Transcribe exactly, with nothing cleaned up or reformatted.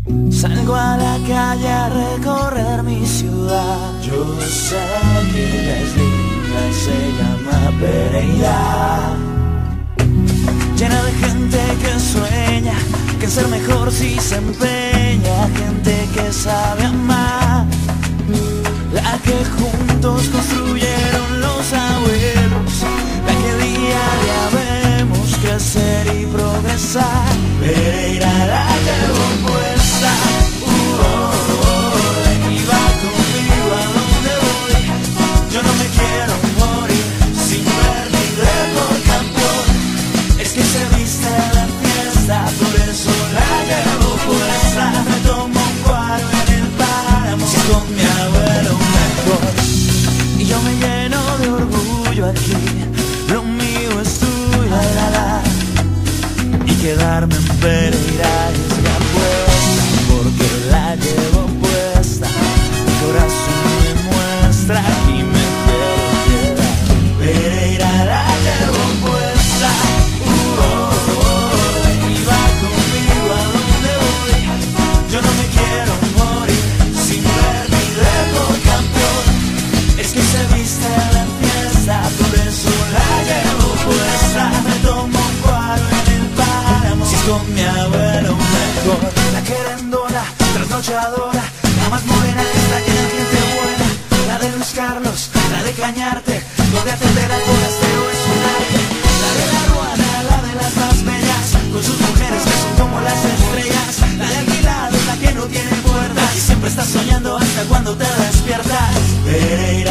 Salgo a la calle a recorrer mi ciudad. Yo sé que ella es linda y se llama Pereira. Llena de gente que sueña, que en ser mejor si se empeña. Gente que sabe amar, la que juntos construyeron los abuelos, la que día a día vemos crecer y progresar. Pereira la llevo puesta, uh, oh, oh, y va conmigo a donde voy. Yo no me quiero morir sin ver mi por campeón. Es que se viste la fiesta, por eso la llevo puesta. Me tomo un cuadro en el páramo con mi abuelo mejor, y yo me lleno de orgullo aquí. Lo mío es tuyo, la, la, la. Y quedarme en Pereira es la apuesta, porque la llevo puesta. Mi corazón me muestra y me quiero quedar. Pereira la llevo puesta, uh, oh, oh, y va conmigo a donde voy. Yo no me quiero morir sin ver mi por campeón. Es que se viste la fiesta, por eso la llevo puesta. Me tomo un cuadro en el páramo con mi abuelo mejor. La querendona, trasnochadora, la más morena que está llena de gente buena. La de Luis Carlos, la de Cañarte, donde atender al forastero es un arte. La de la Ruana, la de las más bellas, con sus mujeres que son como las estrellas. La de alquilado, la que no tiene puertas y siempre está soñando hasta cuando te despiertas. Pereira